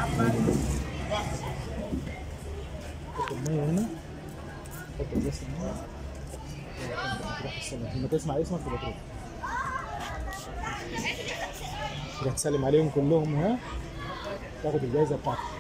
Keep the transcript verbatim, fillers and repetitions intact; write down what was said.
حط المية هنا، حط الجاز هنا. تروح تسلم لما تسمع اسمك تبقى تروح. تروح تسلم عليهم كلهم ها، تاخد الجايزة بتاعتك.